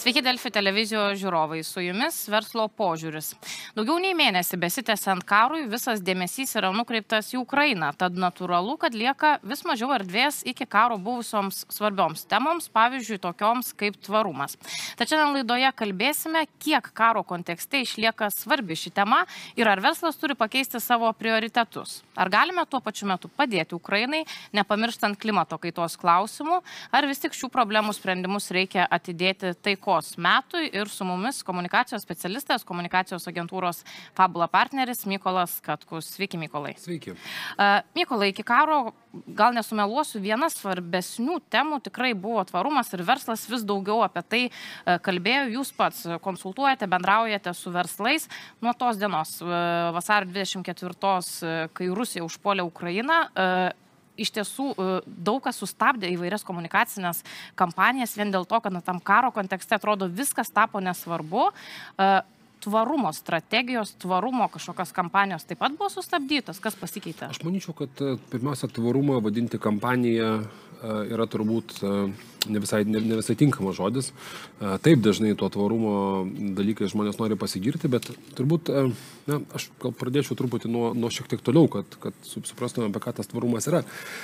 Sveiki, Delfi televizijos žiūrovai, su jumis verslo požiūris. Daugiau nei mėnesį besitęsiant karui visas dėmesys yra nukreiptas į Ukrainą, tad natūralu, kad lieka vis mažiau erdvės iki karo buvusioms svarbioms temoms, pavyzdžiui, tokioms kaip tvarumas. Tačiau laidoje kalbėsime, kiek karo kontekste išlieka svarbi ši tema ir ar verslas turi pakeisti savo prioritetus. Ar galime tuo pačiu metu padėti Ukrainai, nepamirštant klimato kaitos klausimų, ar vis tik šių problemų sprendimus reikia atidėti taikos metui, ir su mumis komunikacijos specialistas, komunikacijos agentūros Fabula partneris Mykolas Katkus. Sveiki, Mykolai. Sveiki. Mykolai, iki karo, gal nesumeluosiu, viena svarbesnių temų tikrai buvo tvarumas ir verslas vis daugiau apie tai kalbėjo. Jūs pats konsultuojate, bendraujate su verslais nuo tos dienos, vasario 24, kai Rusija užpuolė Ukrainą. Iš tiesų daug kas sustabdė įvairias komunikacinės kampanijas vien dėl to, kad tam karo kontekste atrodo viskas tapo nesvarbu. Tvarumo strategijos, tvarumo kažkokios kampanijos taip pat buvo sustabdytos. Kas pasikeitė? Aš manyčiau, kad pirmiausia, tvarumą vadinti kampaniją yra turbūt ne visai tinkamas žodis. Taip dažnai tuo tvarumo dalykai žmonės nori pasigirti, bet turbūt, aš gal pradėčiau truputį nuo šiek tiek toliau, kad suprastume, apie ką tas tvarumas yra.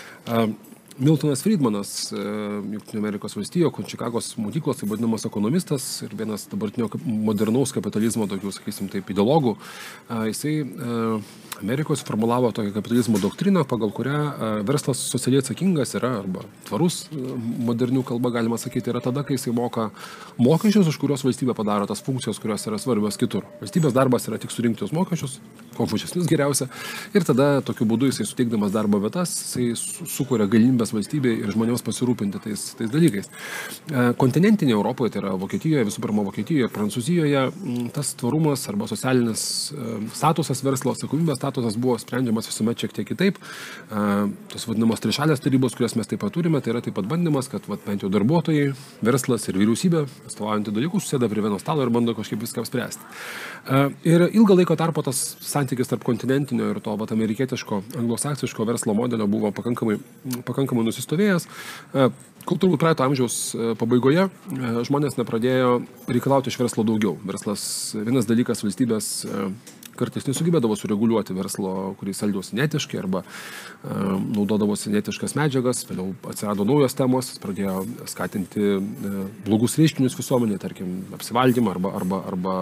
Miltonas Friedmanas, Jungtinių Amerikos valstijų, Čikagos mokyklos, tai vadinamas ekonomistas ir vienas dabartinio modernaus kapitalizmo, tokių, sakysim, taip, ideologų, jisai Amerikos formulavo tokią kapitalizmo doktriną, pagal kurią verslas socialiai atsakingas yra, arba tvarus, modernių kalba galima sakyti, yra tada, kai jisai moka mokesčius, už kurios valstybė padaro tas funkcijos, kurios yra svarbios kitur. Valstybės darbas yra tik surinkti tos mokesčius, kuo mažesnius geriausia, ir tada tokiu būdu jisai suteikdamas darbo vietas, jisai sukuria galimybės valstybei ir žmonėms pasirūpinti tais dalykais. Kontinentinėje Europoje, tai yra Vokietijoje, visų pirma Vokietijoje ir Prancūzijoje, tas tvarumas arba socialinis statusas verslo, atsakomybės statusas buvo sprendžiamas visuomet šiek tiek kitaip. Tos vadinamos trišalės tarybos, kurias mes taip pat turime, tai yra taip pat bandymas, kad bent jau darbuotojai, verslas ir vyriausybė, atstovaujantį dalykus, susėda prie vieno stalo ir bando kažkaip viską spręsti. Ir ilgą laiko tarpo tas santykis tarp kontinentinio ir to amerikietiško, anglosaksiško verslo modelio buvo pakankamai nusistovėjęs. Kol turbūt praeito amžiaus pabaigoje žmonės nepradėjo reikalauti iš verslo daugiau. Verslas, vienas dalykas, valstybės kartais nesugebėdavo sureguliuoti verslo, kuris elgiausi netiškai arba naudodavosi netiškas medžiagas, vėliau atsirado naujos temos, pradėjo skatinti blogus reiškinius visuomenėje, tarkim, apsivaldymą arba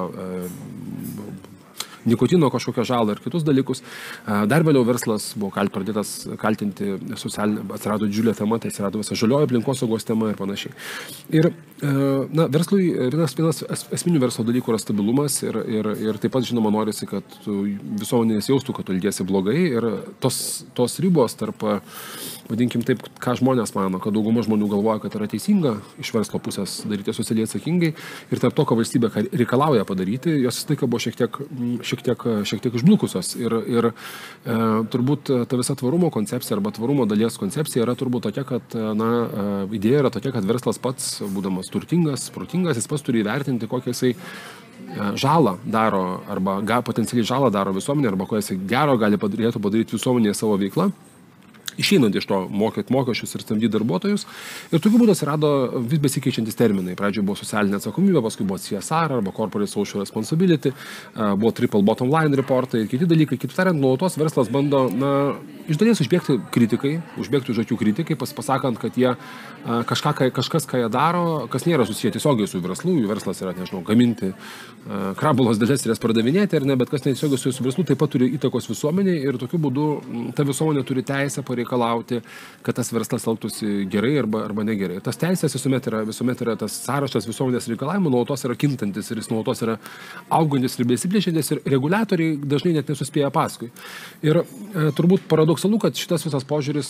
nikotino kažkokią žalą ir kitus dalykus. Dar vėliau verslas buvo pradėtas kaltinti socialinę, atsirado didžiulė tema, tai atsirado visa žalioji aplinkosaugos tema ir panašiai. Ir verslui vienas esminių verslo dalykų yra stabilumas ir taip pat, žinoma, norisi, kad visuomenės jaustų, kad tu elgiesi blogai, ir tos ribos tarp, vadinkim taip, ką žmonės mano, kad dauguma žmonių galvoja, kad yra teisinga iš verslo pusės daryti socialiai atsakingai, ir tarp to, ką valstybė reikalauja padaryti, jos vis laiką buvo šiek tiek užblukusios. Ir turbūt ta visa tvarumo koncepcija arba tvarumo dalies koncepcija yra turbūt tokia, kad idėja yra tokia, kad verslas pats, būdamas turtingas, protingas, jis pats turi įvertinti, kokią jisai žalą daro arba potencialiai žalą daro visuomenė, arba ko jisai gero galėtų padaryti visuomenėje savo veiklą, išeinant iš to mokėti mokesčius ir samdyti darbuotojus. Ir tokiu būdu atsirado vis besikeičiantis terminai. Pradžioje buvo socialinė atsakomybė, paskui buvo CSR arba Corporate Social Responsibility, buvo Triple Bottom Line reportai ir kiti dalykai. Kitaip tariant, nuolatos verslas bando iš dalies užbėgti už akių kritikai, pasakant, kad jie kažkas, ką jie daro, kas nėra susiję tiesiogiai su verslu. Jų verslas yra, nežinau, gaminti krabulos dalis ir jas pardavinėti, ar ne, bet kas netiesiogiai su verslu taip pat turi įtakos visuomeniai, ir tokiu būdu ta visuomenė turi teisę pareikalauti, kad tas verslas elgtųsi gerai arba negerai. Tas teisės visuomet yra tas sąrašas visuomenės reikalavimų, nuolatos yra kintantis ir jis nuolatos yra augantis ir besiplečiantis, ir reguliatoriai dažnai net nesuspėja paskui. Ir turbūt paradoksalu, kad šitas visas požiūris,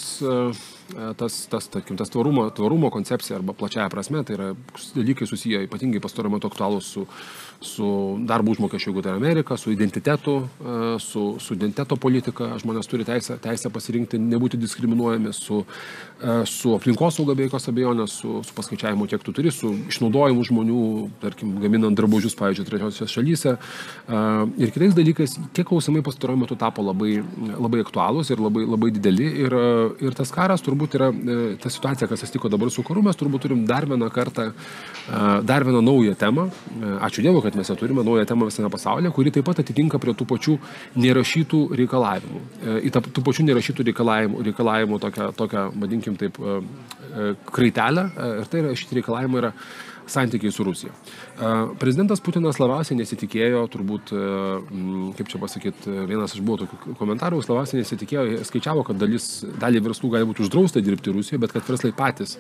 tas tvarumo koncepcija arba plačiaja prasme, tai yra dalykai susiję ypatingai pastaruoju metu aktualūs su darbo užmokesčiu, jeigu tai yra Amerika, su identitetu, su identiteto politika. Žmonės turi teisę pasirinkti, nebūti diskriminuojami, su aplinkosauga be jokios abejonės, su paskaičiavimu, kiek tu turi, su išnaudojimu žmonių, tarkim, gaminant drabužius, pavyzdžiui, trečiosiose šalyse. Ir kitais dalykais, tie klausimai pastaruoju metu tapo labai aktualūs ir labai dideli. Ir tas karas turbūt yra ta situacija, kas atsitiko dabar su karu, mes turbūt turim dar vieną kartą, dar vieną naują temą. Ačiū Dievui, kad mes ją turime, naują temą visame pasaulyje, kuri taip pat atitinka prie tų pačių nerašytų reikalavimų. Į tų pačių nerašytų reikalavimų tokią vadinkim taip, kraitelę. Ir tai rašyti reikalavimai yra santykiai su Rusija. Prezidentas Putinas labiausiai nesitikėjo, turbūt, kaip čia pasakyti, vienas iš buvo tokių komentarų, labiausiai nesitikėjo, skaičiavo, kad dalį verslų gali būti uždrausta dirbti Rusijoje, bet kad verslai patys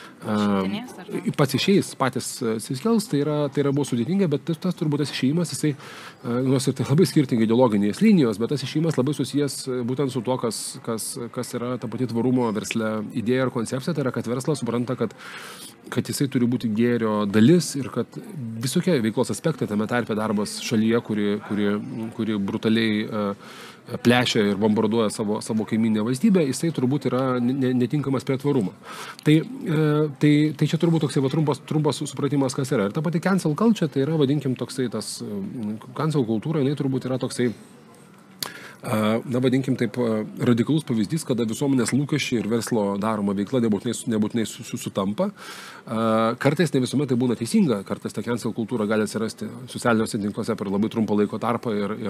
pats išeis, patys įsikels, tai yra buvo sudėtinga, bet tas turbūt tas išėjimas, jisai, nors ir tai labai skirtingai ideologinės linijos, bet tas išėjimas labai susijęs būtent su tuo, kas yra ta pati tvarumo versle idėja ir koncepcija, tai yra, kad verslas supranta, kad jisai turi būti gėrio dalis ir kad visokie veiklos aspektai, tame tarpe darbas šalyje, kuri brutaliai plešia ir bombarduoja savo kaiminę valstybę, jisai turbūt yra netinkamas prie tvarumo. Tai čia turbūt toksai trumpas supratimas, kas yra. Ir ta pati cancel culture, tai yra, vadinkim, toksai tas cancel kultūra, jinai turbūt yra toksai, vadinkim taip, radikalus pavyzdys, kada visuomenės lūkesčiai ir verslo daroma veikla nebūtinai sutampa. Kartais ne visuomet tai būna teisinga, kartais ta cancel kultūra gali atsirasti socialiniuose tinkluose per labai trumpą laiko tarpą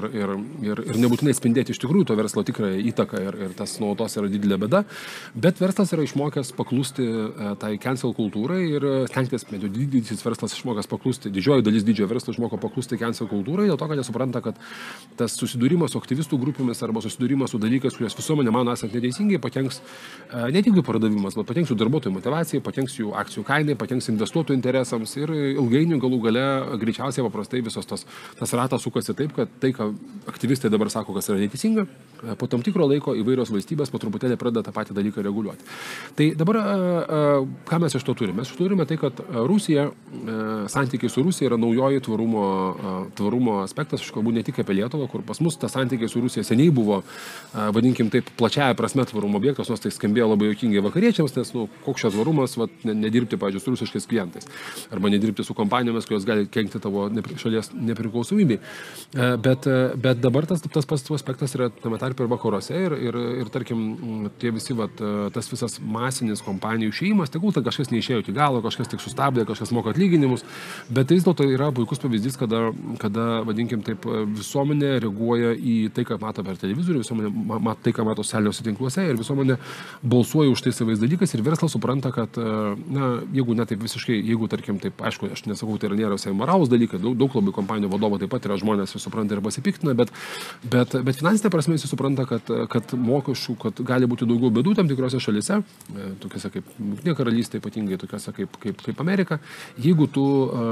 ir nebūtinai spindėti iš tikrųjų to verslo tikrąją įtaką ir tas nuolatos yra didelė bėda, bet verslas yra išmokęs paklusti tai cancel kultūrai ir stengtis, didysis verslas išmokęs paklusti, didžioji dalis didžiojo verslo išmoko paklusti cancel kultūrai, dėl to, kad jie supranta, kad tas susidūrimas su aktyvistų grupėmis arba susidūrimas su dalykais, kurios visuomenė mano esant neteisingai, pakenks ne tik jų pardavimas, bet pakenks jų darbuotojų motyvacijai, pakenks jų akcijų kainai, pakenks investuotojų interesams ir ilgainiui galų gale greičiausiai paprastai visos tas ratas sukasi taip, kad tai, ką aktyvistai dabar sako, kas yra neteisinga, po tam tikro laiko įvairios valstybės po truputėlį pradeda tą patį dalyką reguliuoti. Tai dabar ką mes iš to turime? Mes turime tai, kad Rusija, santykiai su Rusija yra naujoji tvarumo aspektas, aš kalbu ne tik apie Lietuvą, kur pas mus tas santykiai su Rusija seniai buvo, vadinkim taip, plačiaja prasme tvarumo objektas, nors tai skambėjo labai juokingai vakariečiams, nes, koks čia tvarumas, nedirbti, pavyzdžiui, su rusiškais klientais, arba nedirbti su kompanijomis, kurios gali kenkti tavo šalies nepriklausomybei. Bet dabar tas aspektas yra tame tarpe ir vakaruose ir tarkim, tie visi, tas visas masinis kompanijų išėjimas, tegul tai kažkas neišėjo iki galo, kažkas tik sustabdė, kažkas moka atlyginimus, bet vis dėlto yra puikus pavyzdys, kada vadinkim taip, visuomenė reaguoja į tai, ką mato per televizorių, visuomenė mato tai, ką mato socialiniuose tinkluose ir visuomenė balsuoja už tai savais dalykais ir verslas supranta, kad, jeigu ne taip visiškai, jeigu tarkim taip, aišku, aš nesakau, tai nėra visai moralūs dalykai, daug labai kompanijų vadovo taip pat yra žmonės, jis supranta ir pasipiktina, bet finansinė prasme jis supranta, kad mokesčių, kad gali būti daugiau bėdų tam tikrose šalise, tokiose kaip Jungtinė karalystė, ypatingai tokiose kaip Amerika, jeigu tu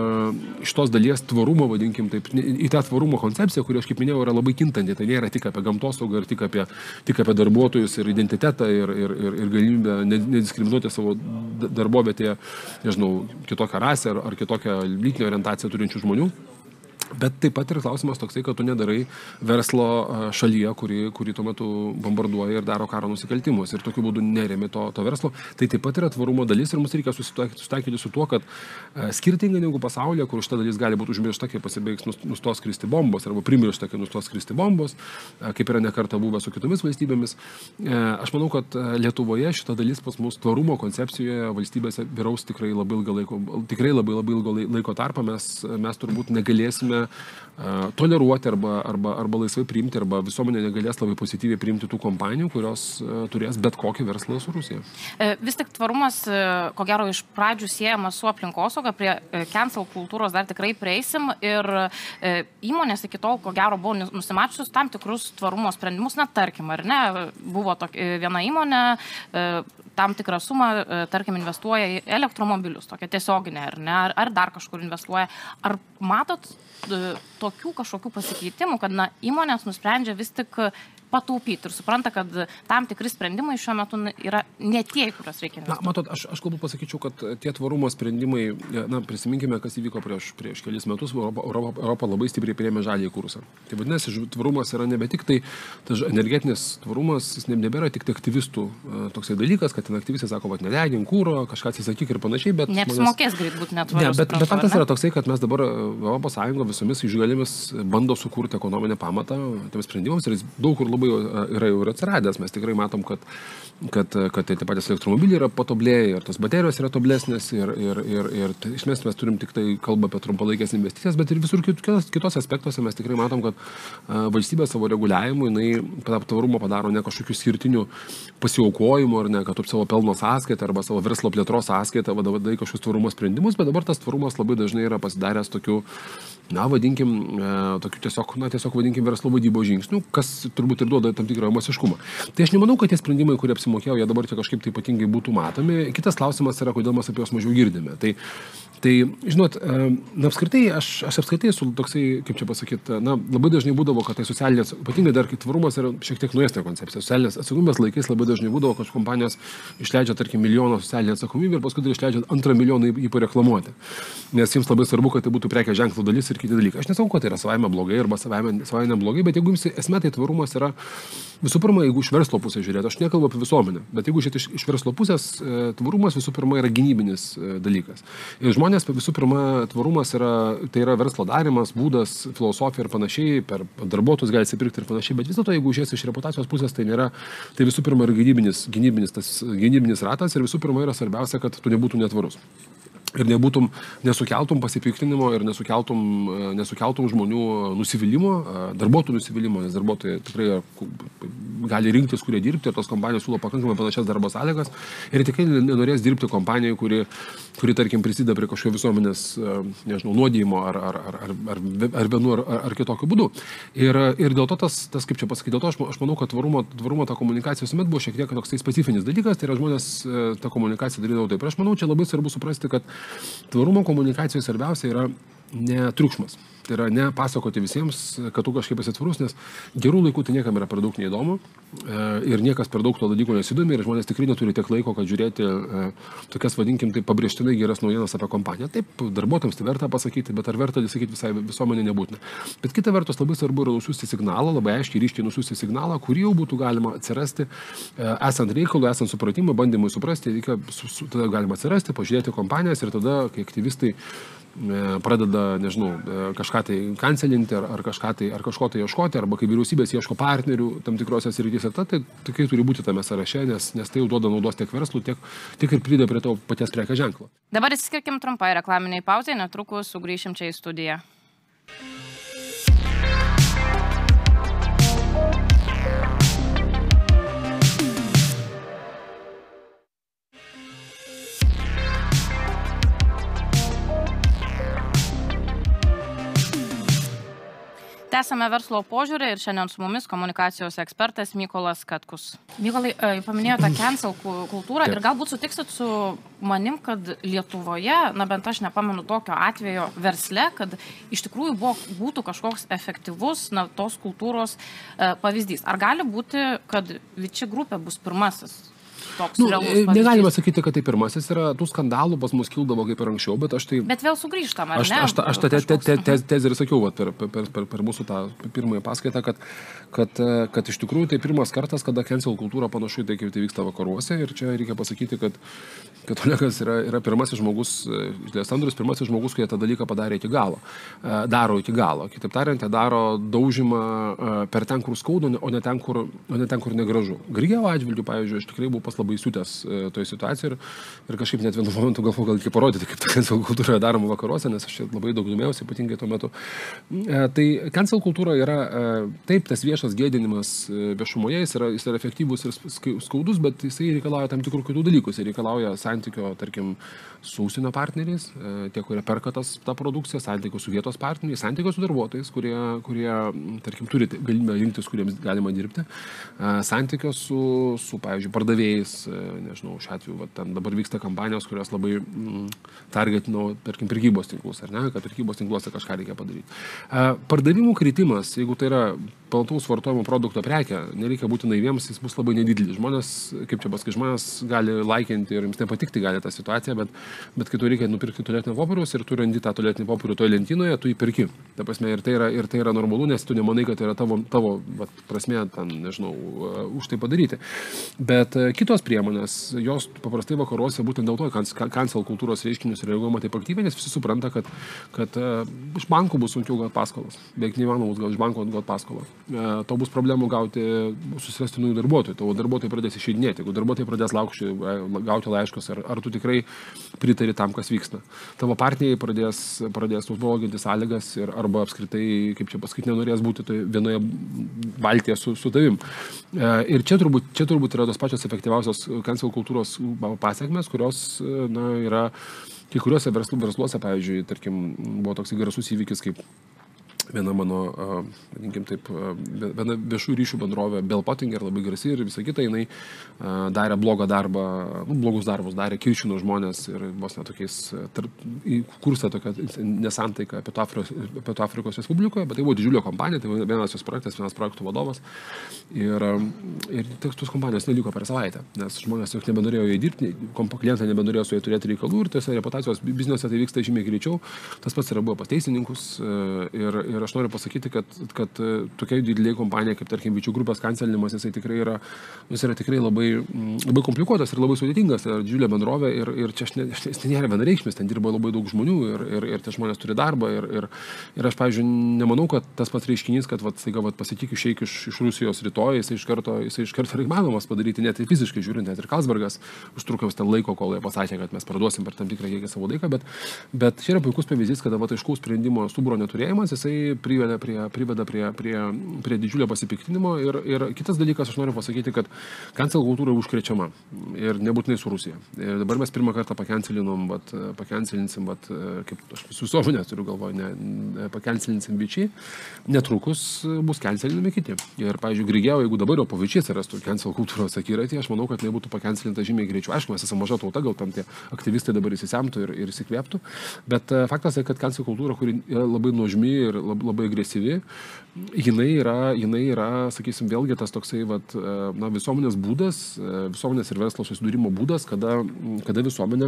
iš tos dalies tvarumo, vadinkim taip, į tą tvarumo koncepciją, kuri, aš kaip minėjau, yra labai kintanti, tai nėra tik apie gamtosaugą ir tik apie darbuotojus ir identitetą ir galimybę nediskriminuoti savo darbovietėje, nežinau, kitokią rasę ar kitokią lytinę orientaciją turinčių žmonių. Bet taip pat ir klausimas toksai, kad tu nedarai verslo šalyje, kuri tuo metu bombarduoja ir daro karo nusikaltimus ir tokiu būdu neremi to verslo. Tai taip pat yra tvarumo dalis ir mums reikia susitaikyti su tuo, kad skirtingai negu pasaulyje, kur šita dalis gali būti užmiršta, kai pasibaigs nustos kristi bombos arba primiršta, kai nustos kristi bombos, kaip yra nekarta buvę su kitomis valstybėmis. Aš manau, kad Lietuvoje šita dalis pas mus tvarumo koncepcijoje valstybėse vyraus tikrai labai ilgo laiko tarpą. Mes turbūt negalėsime toleruoti arba laisvai priimti, arba visuomenė negalės labai pozityviai priimti tų kompanijų, kurios turės bet kokį verslą su Rusija. Vis tik tvarumas, ko gero, iš pradžių siejamas su aplinkosauga, prie cancel kultūros dar tikrai prieisim ir įmonės iki tol, ko gero, buvo nusimačiusios tam tikrus tvarumo sprendimus, na, tarkim, ar ne, buvo viena įmonė, tam tikrą sumą, tarkim, investuoja į elektromobilius, tokia tiesioginė, ar ne, ar dar kažkur investuoja. Ar matot tokių kažkokių pasikeitimų, kad įmonės nusprendžia vis tik pataupyti ir supranta, kad tam tikri sprendimai šiuo metu yra ne tie, kuriuos reikia investuoti. Matot, aš galbūt pasakyčiau, kad tie tvarumo sprendimai, prisiminkime, kas įvyko prieš kelis metus, Europa labai stipriai priėmė žaliąjį kursą. Tai vadinasi, tvarumas yra nebe tik tai energetinis tvarumas, jis nebėra tik tai aktyvistų toksai dalykas, kad ten aktyvistai sako, nedegink kūro, kažką atsisakyk ir panašiai, bet neapsimokės greit būti netvarus. Bet faktas yra toksai, kad mes dabar Europos Sąjunga visomis išgalėmis bando sukurti ekonominę pamatą tiems sprendimams ir daug kur labai labai yra jau ir atsiradęs. Mes tikrai matom, kad tie patys elektromobiliai yra patobulėję ir tos baterijos yra toblesnės ir iš mes turim tik tai kalbą apie trumpalaikės investicijas, bet ir visur kitos aspektuose mes tikrai matom, kad valstybė savo reguliavimu, jinai tvarumą padaro ne kažkokių skirtinių pasiaukojimų ar ne, kad tu savo pelno sąskaitą arba savo verslo plėtros sąskaitą vadovai kažkokius tvarumo sprendimus, bet dabar tas tvarumas labai dažnai yra pasidaręs tokiu, tiesiog vadinkim verslo vadybos žingsnių, kas turbūt ir duoda tam tikrą masiškumą. Tai aš nemanau, kad tie sprendimai, kurie apsimokėjo, jie dabar čia kažkaip tai ypatingai būtų matomi. Kitas klausimas yra, kodėl mes apie juos mažiau girdime. Tai žinot, apskritai, aš apskritai esu toksai, kaip čia pasakyti, labai dažnai būdavo, kad tai socialinės, ypatingai dar kai tvarumas yra šiek tiek naujesnė koncepcija. Socialinės atsakomybės laikais labai dažnai būdavo, kad kompanijos išleidžia, tarkim, milijoną socialinę atsakomybę ir paskui išleidžia 2 milijoną jį pareklamuoti. Nes jiems labai svarbu, kad tai būtų prekės ženklo dalis ir kiti dalykai. Aš nesakau, kad tai yra savaime blogai arba savaime neblogai, bet jeigu jums esmė tai tvarumas yra, visų pirma, jeigu iš verslo pusės žiūrėti, aš nekalbu apie visuomenę, bet jeigu žiūrėti iš verslo pusės, tvarumas visų pirma yra gynybinis dalykas. Ir žmonės visų pirma, tvarumas tai yra verslo darymas, būdas, filosofija ir panašiai, per darbuotojus gali įsipirkti ir panašiai, bet vis dėlto, jeigu žiūrėsi iš reputacijos pusės, tai nėra, tai visų pirma yra gynybinis ratas ir visų pirma yra svarbiausia, kad tu nebūtum netvarus. Ir nesukeltum pasipiktinimo ir nesukeltum žmonių nusivylimų, darbuotojų nusivylimų, nes darbuotojai tikrai gali rinktis, kurie dirbti, ir tos kompanijos siūlo pakankamai panašias darbo sąlygas ir tikrai nenorės dirbti kompanijai, kuri tarkim, prisideda prie kažkokio visuomenės, nuodijimo ar vienu ar kitokiu būdu. Ir dėl to tas kaip čia pasakyti, dėl to aš manau, kad tvarumo ta komunikacija visuomet buvo šiek tiek toks specifinis dalykas, tai yra žmonės tą komunikaciją darydavo taip. Ir aš manau, čia labai svarbu suprasti, kad tvarumo komunikacijoje svarbiausia yra ne triukšmas. Tai yra ne pasakoti visiems, kad tu kažkaip esi tvarus, nes gerų laikų tai niekam yra per daug neįdomu ir niekas per daug to dalyko nesidomi ir žmonės tikrai neturi tiek laiko, kad žiūrėti tokias, vadinkim, tai pabrėžtinai geras naujienas apie kompaniją. Taip, darbuotojams tai verta pasakyti, bet ar verta sakyti visai visuomenė nebūtina. Bet kita vertus labai svarbu yra nusiųsti signalą, labai aiškiai ryškiai nusiųsti signalą, kurį jau būtų galima atsirasti, esant reikalui, esant supratimui, bandymui suprasti, tada galima atsirasti, pažiūrėti kompanijas ir tada, kai aktyvistai pradeda, kažką tai kancelinti ar kažko tai ieškoti, arba kai vyriausybės ieško partnerių tam tikrose srityse, tai tikrai turi būti tame sąraše, nes tai jau duoda naudos tiek verslų, tiek ir prideda prie to paties prekės ženklo. Dabar įsiskirkim trumpai reklaminiai pauzai, netrukus sugrįšim čia į studiją. Tęsame verslo požiūrį ir šiandien su mumis komunikacijos ekspertas Mykolas Katkus. Mykolai, paminėjote cancel kultūrą ir galbūt sutiksit su manim, kad Lietuvoje, bent aš nepamenu tokio atvejo versle, kad iš tikrųjų būtų kažkoks efektyvus tos kultūros pavyzdys. Ar gali būti, kad Viči grupė bus pirmasis? Negalima sakyti, kad tai pirmasis yra, tų skandalų pas mus kildavo kaip ir anksčiau, bet aš tai... Bet vėl sugrįžtam, ar ne? Aš tą tezę ir sakiau per mūsų tą pirmąją paskaitą, kad iš tikrųjų tai pirmas kartas, kada cancel kultūra panašu į tai, kaip tai vyksta vakaruose, ir čia reikia pasakyti, kad Olegas yra pirmasis žmogus, Andrius pirmasis žmogus, kurie tą dalyką padarė iki galo, daro iki galo. Kitaip tariant, daro daužymą per ten, kur skauda, o ne ten, kur negražu. Grigeo atžvilgiu, pavyzdžiui, aš tikrai buvau labai įsiutęs toje situacijoje ir kažkaip net vienu momentu galvoju, gal reikia parodyti, kaip ta cancel kultūra daroma vakaruose, nes aš čia labai daug domėjausi, ypatingai tuo metu. Tai cancel kultūra yra, taip, tas viešas gėdinimas viešumoje, jis yra efektyvus ir skaudus, bet jisai reikalauja tam tikrų kitų dalykų. Jisai reikalauja santykio, tarkim, su užsienio partneriais, tie, kurie perka tą produkciją, santykio su vietos partneriais, santykio su darbuotojais, kurie tarkim, turi galimybę rinktis, kuriems galima dirbti, santykio su pavyzdžiui, pardavėjais, nežinau, šiuo atveju, ten dabar vyksta kampanijos, kurios labai targetino, tarkim, prekybos tinklus, ar ne, kad prekybos tinkluose kažką reikia padaryti. Pardavimų kritimas, jeigu tai yra plataus vartojimo produkto prekė, nereikia būti naiviems, jis bus labai nedidelis. Žmonės, kaip čia pasakyti, žmonės gali laikinti ir jums nepatikti gali tą situaciją, bet kai tu reikia nupirkti tualetinį popierius ir tu randi tą tualetinį popierių toje lentynoje, tu jį perki. Ta prasme, ir tai yra normalu, nes tu nemanai, kad tai yra tavo prasme, ten, nežinau, už tai padaryti. Bet kitos priemonės, jos paprastai vakaruose būtent dėl to cancel kultūros reiškinius reaguojama taip aktyviai, nes visi supranta, kad iš bankų bus sunkiau gauti paskolas. Beveik neįmanoma bus iš banko gauti paskolą. To bus problemų susirasti naujų darbuotojų. Tavo darbuotojai pradės išeidinėti. Jeigu darbuotojai pradės gauti laiškus, ar tu tikrai pritari tam, kas vyksta. Tavo partneriai pradės bloginti sąlygas arba apskritai, kaip čia pasakyti, nenorės būti vienoje valtyje su tavim. Ir čia turbūt yra tos pačios efektyviausios cancel kultūros pasiekmes, kurios yra kai kuriuose versluose, pavyzdžiui, tarkim, buvo toks garsus įvykis, kaip viena mano, vadinkim taip, viena viešų ryšių bendrovė Bell Pottinger, labai garsi ir visą kitą, jinai darė blogą darbą, blogus darbus, darė kiršino žmonės ir vos netokiais, kursą tokią nesantaiką Pietų Afrikos Respublikoje, bet tai buvo didžiulė kompanija, tai vienas jos projektas, vienas projektų vadovas ir tos kompanijos neliko per savaitę, nes žmonės jau nebenorėjo jai dirbti, klientai nebenorėjo su jai turėti reikalų ir tose reputacijos bizniuose tai vyksta žymiai greičiau. Tas pats yra buvo pas teisininkus ir aš noriu pasakyti, kad tokia didelė kompanija, kaip tarkim Vyčių grupės kancelinimas, jis yra tikrai labai komplikuotas ir labai sudėtingas, tai yra didžiulė bendrovė ir čia jis nėra vienareikšmis, ten dirba labai daug žmonių ir tie žmonės turi darbą ir aš, pavyzdžiui, nemanau, kad tas pats reiškinys, kad staiga pasitikiu išeik iš Rusijos rytoj, jisai iš karto yra įmanomas padaryti, net ir fiziškai žiūrint, net ir Karlsbergas užtruko ten laiko, kol jie pasakė, kad mes parduosim per tam tikrą kiekį savo laiką, bet čia yra puikus pavyzdys, kada aiškaus sprendimo stuburo neturėjimas, jisai priveda prie didžiulio pasipiktinimo ir kitas dalykas, aš noriu pasakyti, kad cancel kultūra užkrečiama ir nebūtinai su Rusija. Ir dabar mes pirmą kartą pakencelinsim, kaip aš visuomenę turiu galvoje, pakencelinsim Vyčiai, netrukus bus cancelinami kiti. Ir, pavyzdžiui, Grigeo, jeigu dabar jau po Vyčiai atsirastų cancel kultūros akiratį, aš manau, kad nebūtų pakencelinta žymiai greičiau. Aišku, mes esame maža tauta, gal tam tie aktyvistai dabar įsisemtų ir įsikvėptų, bet faktas tai, kad cancel kultūra, kuri yra labai nuožmi ir labai agresyvi, jinai yra, sakysim, vėlgi tas toksai visuomenės būdas, visuomenės ir verslo susidūrimo būdas, kada visuomenė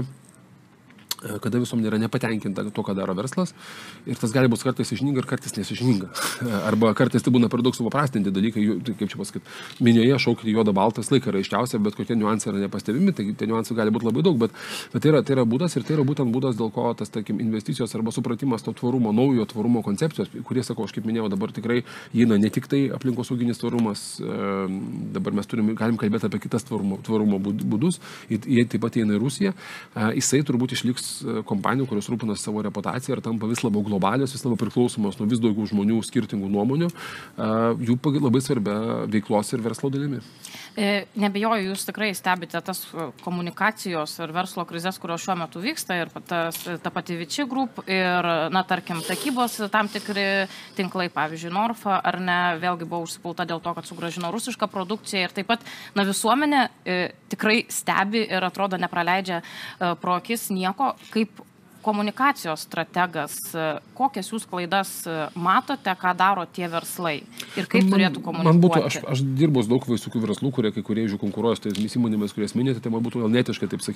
yra nepatenkinta to, ką daro verslas ir tas gali būti kartais sąžininga ir kartais nesąžininga. Arba kartais tai būna per daug supaprastinti dalykai, kaip čia pasakyti, minioje šaukti juodą baltas laiką yra aiškiausia, bet kokie niuansai yra nepastebimi, tai tie niuansai gali būti labai daug, bet tai yra būdas ir tai yra būtent būdas, dėl ko tas, tarkim, investicijos arba supratimas to tvarumo, naujo tvarumo koncepcijos, kurie, sakau, aš kaip minėjau, dabar tikrai įeina ne tik tai aplinkosauginis tvarumas, dabar mes galim kalbėti apie kitas tvarumo būdus, jie taip pat įeina į Rusiją, jisai turbūt išliks kompanijų, kurios rūpinasi savo reputaciją ir tampa vis labiau globalios, vis labiau priklausomos nuo vis daugiau žmonių skirtingų nuomonių, jų labai svarbia veiklos ir verslo dalimi. Nebejoju, jūs tikrai stebite tas komunikacijos ir verslo krizės, kurios šiuo metu vyksta ir ta pati Vyčiai Group ir, tarkim, takybos tam tikri tinklai, pavyzdžiui, Norfa, ar ne, vėlgi buvo užsipulta dėl to, kad sugrąžino rusišką produkciją ir taip pat, visuomenė tikrai stebi ir atrodo nepraleidžia pro akis nieko, kaip komunikacijos strategas, kokias jūs klaidas matote, ką daro tie verslai ir kaip turėtų komunikuoti? Aš dirbau daug visokių verslų, kurie iš jų konkuruoja su tais įmonėmis, kurias minėjote, tai man būtų gal netiškai taip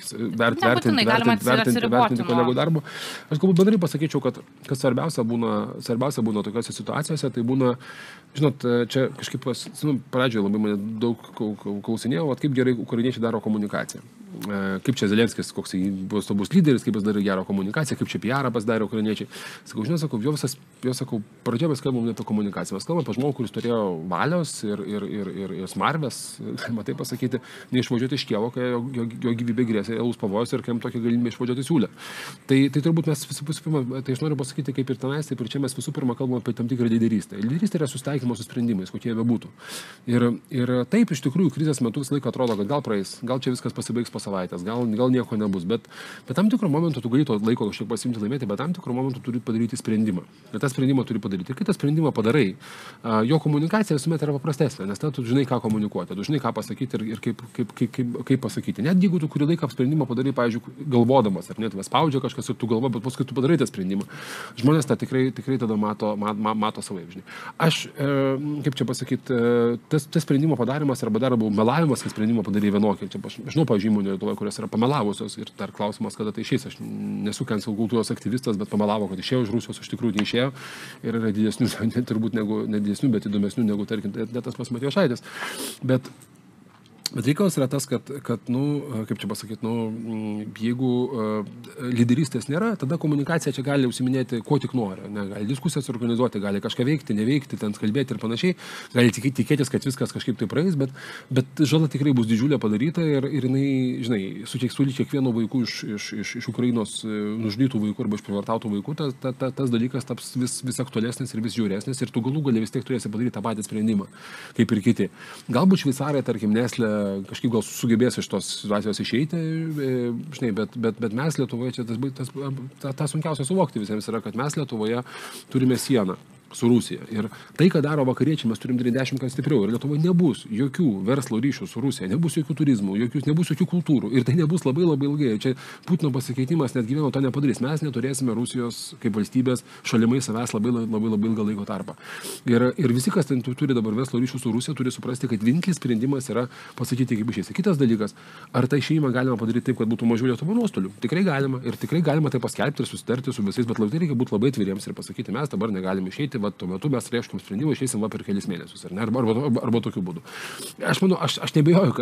vertinti kolegų darbą. Aš galbūt bendrai pasakyčiau, kad svarbiausia būna tokiose situacijose, tai būna, žinot, čia kažkaip pradžioje labai mane daug klausinėjau, kaip gerai ukrainiečiai daro komunikaciją. Kaip čia Zelenskis, koks bus lyderis, kaip jis darė gerą komunikaciją, kaip čia PR pasidarė ukrainiečiai. Sakau, pradžioje mes kalbam ne apie komunikaciją, mes kalbam apie žmogų, kuris turėjo valios ir smarvės, matai pasakyti, neišvažiuoti iš Kijevo, kai jo gyvybė grėsė realus pavojus ir kai jam tokią galimybę išvažiuoti siūlė. Tai turbūt mes visų pirma, tai aš noriu pasakyti, kaip ir tenais, taip ir čia mes visų pirma kalbam apie tam tikrą lyderystę. Lyderystė yra susitaikymo su sprendimais, kokie jie bebūtų. Ir taip iš tikrųjų krizės metu visą laiką atrodo, kad gal praeis, gal čia viskas pasibaigs po savaitės, gal nieko nebus, bet tam tikrų momentų tu gali to laiko kažkiek pasimti laimėti, bet tam tikrų momentų turi padaryti sprendimą. Ir tą sprendimą turi padaryti. Ir kai tą sprendimą padarai, jo komunikacija visuomet yra paprastesnė, nes tu žinai, ką komunikuoti, tu žinai, ką pasakyti ir kaip pasakyti. Net jeigu tu kurį laiką sprendimą padarai, pavyzdžiui, galvodamas, ar net spaudžia kažkas ir tu galvoji, bet paskui tu padarai tą sprendimą. Žmonės tą tikrai tada mato savaip, žinai. Aš, kaip čia pasakyti, tas sprendimo padarimas arba dar labiau melavimas, kai sprendimo padarai vienokį. Aš žinau, pavyzdžiui, Lietuvoje, kurios yra pamelavusios ir dar klausimas, kada tai išeis. Aš nesu cancel kultūros aktyvistas, bet pamelavo, kad išėjo iš Rusijos, iš tikrųjų neišėjo ir yra didesnių, turbūt ne didesnių, bet įdomesnių negu, tarkim, net tas pats Matijošaitis. Bet Bet reikalas yra tas, kad kaip čia pasakyti, jeigu lyderystės nėra, tada komunikacija čia gali užsiminėti, ko tik nori. Ne? Gali diskusijas organizuoti, gali kažką veikti, neveikti, ten kalbėti ir panašiai. Gali tikėtis, kad viskas kažkaip tai praeis, bet žala tikrai bus didžiulė padaryta ir jinai, žinai, suteiks kiekvieno vaikų iš Ukrainos nužudytų vaikų arba išprievartautų vaikų, tas dalykas taps vis aktualesnis ir vis žiauresnis ir tu galų gale vis tiek turėsi padaryti tą patį sprendimą, kaip ir kiti. Galbūt šveicarai, tarkim, Nestlé kažkaip gal sugebės iš tos situacijos išeiti, žinai, bet mes Lietuvoje, čia tas sunkiausia suvokti visiems yra, kad mes Lietuvoje turime sieną su Rusija. Ir tai, ką daro vakariečiai, mes turim daryti 10 kartų stipriau. Ir Lietuvoje nebus jokių verslo ryšių su Rusija, nebus jokių turizmų, nebus jokių kultūrų. Ir tai nebus labai labai ilgai. Čia Putino pasikeitimas netgi vieno to nepadarys. Mes neturėsime Rusijos kaip valstybės šalimai savęs labai ilgą laiko tarpą. Ir visi, kas ten turi dabar verslo ryšių su Rusija, turi suprasti, kad vienintelis sprendimas yra pasakyti, kaip išeisi. Kitas dalykas, ar tai šeimą galima padaryti taip, kad būtų mažiau Lietuvos nuostolių? Tikrai galima. Ir tikrai galima tai paskelbti ir susitarti su visais, bet labai reikia būti labai atviriems ir pasakyti, mes dabar negalime išeiti. Tuo metu mes reiškim sprendimą, išeisim per kelis mėnesius, ar ne? Arba tokiu būdu. Aš manau, aš nebejoju,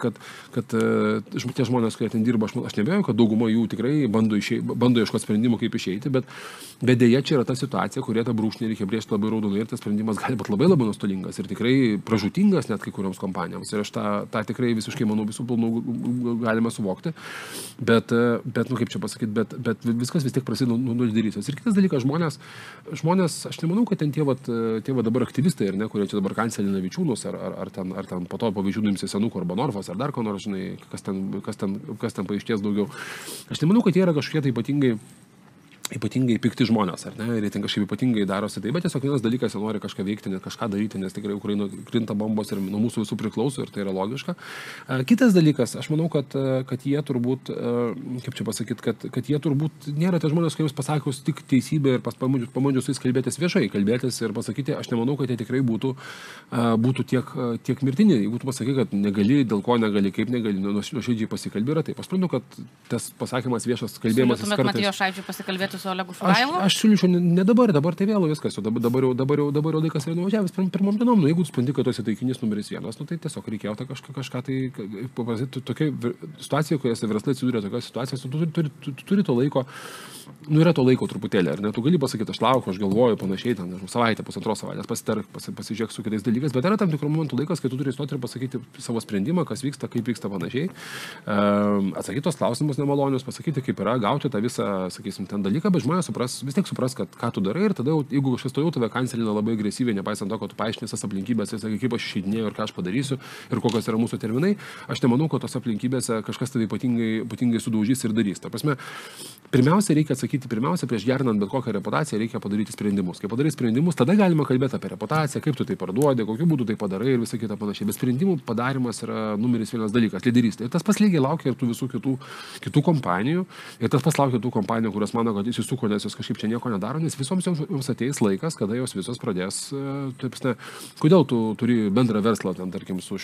kad tie žmonės, kurie ten dirba, aš nebejoju, kad dauguma jų tikrai bando ieškoti sprendimų, kaip išeiti, bet dėja čia yra ta situacija, kurie tą brūkšnį reikia brėžti labai raudonai ir tas sprendimas gali būti labai nuostolingas ir tikrai pražūtingas net kai kurioms kompanijoms. Ir aš tą tikrai visiškai, manau, visų pilnų galime suvokti. Bet kaip čia pasakyti, bet viskas vis tiek prasideda nuo lyderystės. Ir kitas dalykas, žmonės, aš nemanau, kad ten tie dabar aktyvistai, ar ne, kurie čia dabar kancelina Vičiūnus, ar ten po to pavyzdžių nuimsi Senukų arba Norfos, ar dar ko nors, žinai, kas ten paaiškės daugiau. Aš nemanau, kad jie yra kažkokie tai ypatingai pikti žmonės, ar ne, ir jie ten kažkaip ypatingai darosi tai, bet tiesiog vienas dalykas, jie nori kažką veikti, net kažką daryti, nes tikrai Ukrainoje krinta bombos ir nuo mūsų visų priklauso ir tai yra logiška. Kitas dalykas, aš manau, kad jie turbūt, kaip čia pasakyti, kad jie turbūt nėra tie žmonės, kuriems pasakius tik teisybę ir pamandžius su jais kalbėtis viešai, kalbėtis ir pasakyti, aš nemanau, kad jie tikrai būtų tiek mirtini. Jeigu tu pasakai, kad negali, dėl ko negali, kaip negali, nuoširdžiai pasikalbė, yra taip. Aš suprantu, kad tas pasakymas viešas kalbėjimas su Olegu Šurailu? Aš siūlyčiau ne dabar tai vėlu viskas, dabar jau laikas yra nuvažiavęs pirmom dienom. Jeigu tu supranti, kad tu esi taikinys numeris 1, tai tiesiog reikėjo kažką tai, tokia situacija, kurioje verslai atsidūrė tokios situacijos, tu turi to laiko, yra to laiko truputėlį, ar ne? Tu gali pasakyti, aš laukiu, aš galvoju, panašiai, ten, savaitę, pusantros savaitės, pasižiūrėk su kitais dalykais, bet yra tam tikrų momentų laikas, kai tu turi stoti ir pasakyti savo sprendimą, kas vyksta, kaip vyksta panašiai, atsakyti tos klausimus nemalonius, pasakyti, kaip yra, gauti tą visą, sakysim, ten dalyką, bet žmonės vis tiek supras, kad ką tu darai ir tada, jeigu kažkas toliau tave kancelina labai agresyviai, nepaisant to, kad tu paaiškini visas aplinkybės ir sakai, kaip aš išeidinėjau ir ką aš padarysiu ir kokios yra mūsų terminai, aš nemanau, kad tos aplinkybėse kažkas tave ypatingai sudaužys ir darys. Ta prasme, pirmiausia, reikia atsakyti, prieš gerinant bet kokią reputaciją, reikia padaryti sprendimus. Kai padarai sprendimus, tada galima kalbėti apie reputaciją, kaip tu tai parduodi, kokiu būdu tai padarai ir visą kitą panašiai. Bet sprendimų padarimas yra numeris 1 dalykas - lyderystė. Ir tas pats lygiai laukia ir tų visų kitų kompanijų. Ir tas pats laukia tų kompanijų, kurios mano, kad įsisuko, nes jos kažkaip čia nieko nedaro, nes visoms joms ateis laikas, kada jos visos pradės, kodėl tu turi bendrą verslą, ten, tarkim, su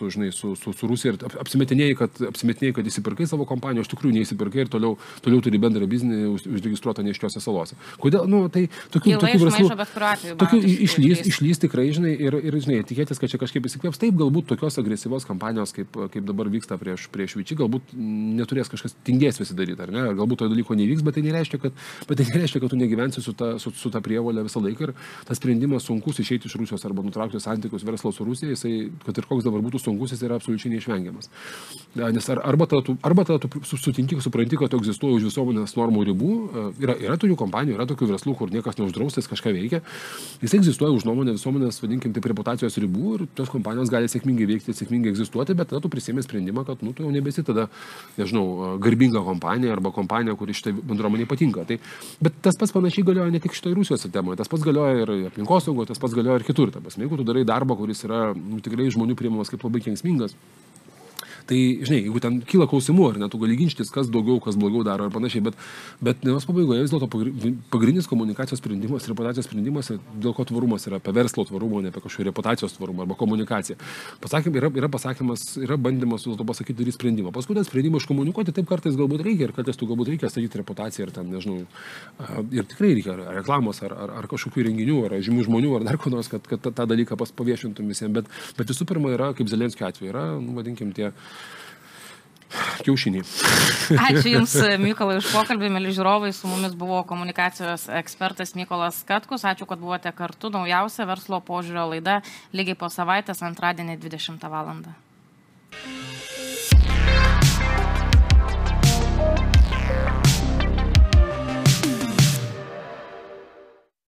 Rusija ir apsimetinėjai, kad įsipirkai savo kompaniją, iš tikrųjų neįsipirkai ir toliau turi bendrą biznį užregistruotą neiškiose salose. Kodėl, tai tokių verslų, išlys tikrai, žinai, ir žinai, tikėtis, kad čia kažkaip įsikvėps, taip, galbūt tokios agresyvios kampanijos, kaip dabar vyksta prieš Vičį, galbūt neturės kažkas tingės visi daryti, ar ne, galbūt to dalyko nevyks, bet tai nereiškia, kad tu negyvensi su ta prievolė visą laiką ir tas sprendimas sunkus išeiti iš Rusijos arba nutraukti santykius verslo su Rusija, jisai, kad ir koks dabar būtų sunkus, jis yra absoliučiai neišvengiamas. Nes arba tada tu sutinki, supranti, kad tu egzistuoja už visuomenės normų ribų, yra tokių kompanijų, yra tokių verslų, kur niekas neuždraustas kažką veikia, jis egzistuoja už visuomenės, vadinkim, taip, reputacijos ribų ir tos kompanijos gali sėkmingai veikti, sėkmingai egzistuoti, bet tada tu prisėmė sprendimą, kad tu jau nebesi tada, nežinau, garbinga kompanija arba kompanija, kuri šitai bendruomeniai patinka. Bet tas pats panašiai galioja ne tik šitoje Rusijos temoje, tas pats galioja ir aplinkosaugoje, tas pats galioja ir kitur. Jeigu tu darai darbą, kuris yra tikrai žmonių priimamas kaip labai kenksmingas, Tai, žinai, jeigu ten kyla klausimų, ar ne, tu gali ginčytis, kas daugiau, kas blogiau daro ir panašiai, bet dienos pabaigoje vis dėlto pagrindinis komunikacijos sprendimas, reputacijos sprendimas, dėl ko tvarumas yra apie verslo tvarumą, ne apie kažkokį reputacijos tvarumą arba komunikaciją. Yra pasakymas, yra bandymas vis dėlto pasakyti, daryti sprendimą. Paskui tą sprendimą iškomunikuoti, taip kartais galbūt reikia ir kartais tu galbūt reikia statyti reputaciją ir ten, nežinau, ir tikrai reikia ar reklamos, ar kažkokių renginių, ar žymių žmonių, ar dar ko nors, kad tą dalyką paviešintum visiems. Bet visų pirma yra, kaip Zelenskio atveju, yra, vadinkim, tie kiaušiniai. Ačiū Jums, Mykolai, už pokalbį, mėly žiūrovai. Su mumis buvo komunikacijos ekspertas Mykolas Katkus. Ačiū, kad buvote kartu. Naujausia verslo požiūrio laida lygiai po savaitės antradienį 20 val.